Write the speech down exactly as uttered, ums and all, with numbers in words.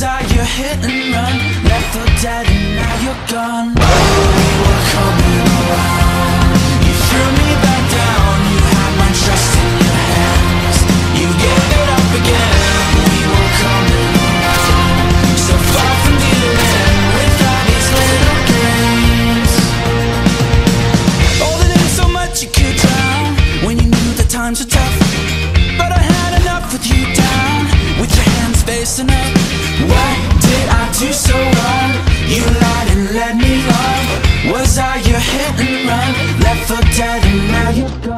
I your hit and run? Left for dead and now you're gone. Oh, we were coming around. You threw me back down. You had my trust in your hands. You gave it up again. We were coming around. So far from dealing with all these little games. Oh, there ain't so much you could drown when you knew the times were tough. But I had enough with you down, with your hands facing up. What did I do so wrong? You lied and led me on. Was I your hit and run? Left for dead and now you're gone.